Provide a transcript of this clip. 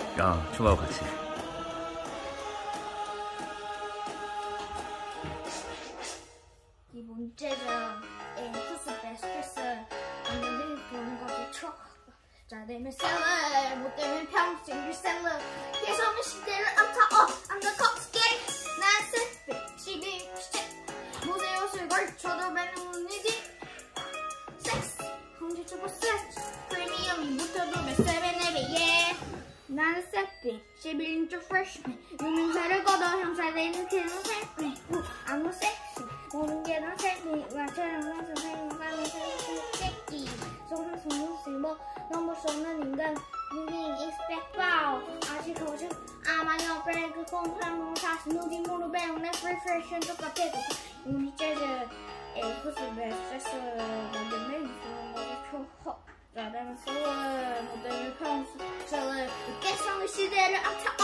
춤하고 같이. 이 문제는 X스 베스트스 완전히 보는 거겠죠. 자 되면 셀러 못 되면 평생 유셀러 계속은 시대를 암타 I'm the cops gang 난 셀피 시비 모세 옷을 걸쳐도 멜론이지 섹스 홍지주고 섹스 프리미엄이 붙어도 몇7 앱에 나는 셀피 11인조 freshman 유명세를 걷어 형사되는 태는 셀피 I'm no sexy 모든 게 난 셀피 나처럼 항상 생각하는 새끼 속는 뭐 너무 쏘는 인간 유닝 expect wow 아직 거짓 아마 옆에 그 공상공 다시 누디 무릎에 내 프레프레션 똑같아 우리 재즈 에이쿠스 베스트스 먼저 내주는 거를 초호 자다는 소월 모델을 평소 셀러 깨성의 시대를 암타